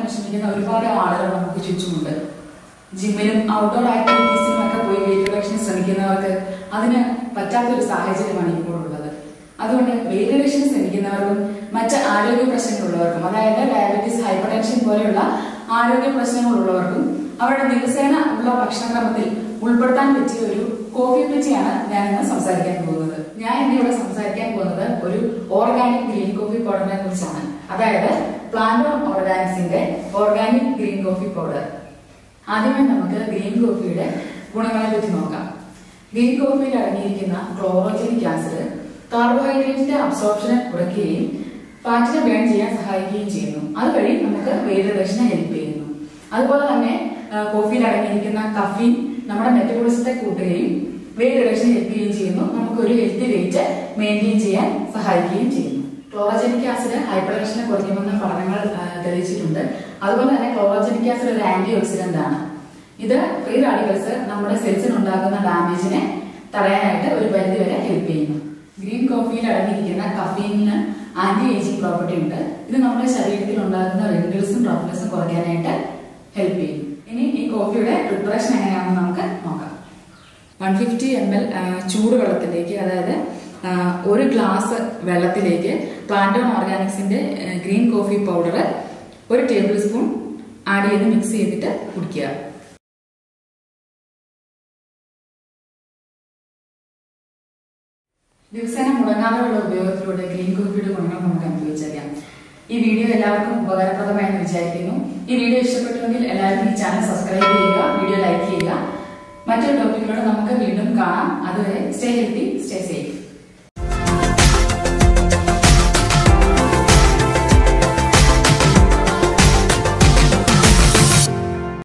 ശ്രമിക്കുന്ന ഒരുപാട് ആളുകൾ നമുക്ക് ചുറ്റുമുണ്ട്. ജിമ്മിലും ഔട്ട്ഡോർ ആക്ടിവിറ്റീസിലും ഒക്കെ പോയി വെയിറ്റ് റിഡക്ഷന് ശ്രമിക്കുന്നവർക്ക് അതിന് പറ്റാത്തൊരു സാഹചര്യമാണ് ഇപ്പോൾ ഉള്ളത്. അതുകൊണ്ട് വെയിറ്റ് റിഡക്ഷന് ശ്രമിക്കുന്നവർക്കും മറ്റ് ആരോഗ്യ പ്രശ്നങ്ങളുള്ളവർക്കും, അതായത് ഡയബറ്റീസ്, ഹൈപ്പർ ടെൻഷൻ പോലെയുള്ള ആരോഗ്യ പ്രശ്നങ്ങളുള്ളവർക്കും അവരുടെ ദിവസേന ഉള്ള ഭക്ഷണക്രമത്തിൽ ഉൾപ്പെടുത്താൻ പറ്റിയ ഒരു കോഫി പറ്റിയാണ് ഞാൻ ഇന്ന് സംസാരിക്കാൻ പോകുന്നത്. ഞാൻ ഇന്നിവിടെ സംസാരിക്കാൻ പോകുന്നത് ഒരു ഓർഗാനിക് ഗ്രീൻ കോഫി പൗഡറിനെ കുറിച്ചാണ്. അതായത് പ്ലാന്റോർഗാനിക്സിന്റെ ഓർഗാനിക് ഗ്രീൻ കോഫി പൗഡർ. ആദ്യമേ നമുക്ക് ഗ്രീൻ കോഫിയുടെ ഗുണങ്ങളെ പറ്റി നോക്കാം. ഗ്രീൻ കോഫിയിൽ അടങ്ങിയിരിക്കുന്ന ക്ലോറോജനിക് ആസിഡ് കാർബോഹൈഡ്രേറ്റിന്റെ അബ്സോർപ്ഷനെ കുറയ്ക്കുകയും ഫാറ്റിനെ ബേൺ ചെയ്യാൻ സഹായിക്കുകയും ചെയ്യുന്നു. അതുവഴി നമുക്ക് വെയിറ്റ് റിഡക്ഷനെ ഹെൽപ്പ് ചെയ്യുന്നു. അതുപോലെ തന്നെ കോഫിയിൽ അടങ്ങിയിരിക്കുന്ന കഫീൻ നമ്മുടെ മെറ്റബോളിസത്തെ കൂട്ടുകയും വെയിറ്റ് റിഡക്ഷനെ ഹെൽപ്പ് ചെയ്യുകയും ചെയ്യുന്നു. നമുക്ക് ഒരു ഹെൽത്തി വെയിറ്റ് മെയിൻറ്റെയിൻ ചെയ്യാൻ സഹായിക്കുകയും ചെയ്യുന്നു. ക്ലോറോജനിക് ആസിഡ് ഹൈപ്പർ ടെൻഷനെ കുറയ്ക്കുമെന്ന പഠനങ്ങൾ തെളിയിച്ചിട്ടുണ്ട്. അതുപോലെ തന്നെ ക്ലോറോജനിക് ആസിഡ് ഒരു ആന്റി ഓക്സിഡന്റ് ആണ്. ഇത് ഫ്രീ റാഡിക്കൽസ് നമ്മുടെ സെൽസിനുണ്ടാകുന്ന ഡാമേജിനെ തടയാനായിട്ട് ഒരു പരിധിവരെ ഹെൽപ്പ് ചെയ്യുന്നു. ഗ്രീൻ കോഫിയിൽ അടങ്ങിയിരിക്കുന്ന കഫീനിന് ആന്റി ഏജിംഗ് പ്രോപ്പർട്ടി ഉണ്ട്. ഇത് നമ്മുടെ ശരീരത്തിൽ ഉണ്ടാകുന്ന റിങ്കിൾസും റഫ്നെസ്സും കുറയ്ക്കാനായിട്ട് ഹെൽപ്പ് ചെയ്യും. ഇനി ഈ കോഫിയുടെ പ്രിപ്പറേഷൻ എങ്ങനെയാണെന്ന് നമുക്ക് നോക്കാം. 150 ml ചൂടുവെള്ളത്തിലേക്ക്, അതായത് ഒരു ഗ്ലാസ് വെള്ളത്തിലേക്ക് പ്ലാന്റോണോർഗാനിക്സിന്റെ green coffee powder 1 tablespoon add ചെയ്ത് മിക്സ് ചെയ്തിട്ട് കുടിക്കുക. ദിവസേന മുടങ്ങാതെയുള്ള ഉപയോഗത്തിലൂടെ ഗ്രീൻ കോഫിയുടെ ഗുണങ്ങൾ നമുക്ക് അനുഭവിച്ചറിയാം. ഈ വീഡിയോ എല്ലാവർക്കും ഉപകാരപ്രദമായെന്ന് വിചാരിക്കുന്നു. ഈ വീഡിയോ ഇഷ്ടപ്പെട്ടുവെങ്കിൽ എല്ലാവരും ഈ ചാനൽ സബ്സ്ക്രൈബ് ചെയ്യുക, വീഡിയോ ലൈക്ക് ചെയ്യുക. മറ്റൊരു ടോപ്പിക്കിലൂടെ നമുക്ക് വീണ്ടും കാണാം. അതുവരെ സ്റ്റേ ഹെൽത്തി, സ്റ്റേ സേഫ്.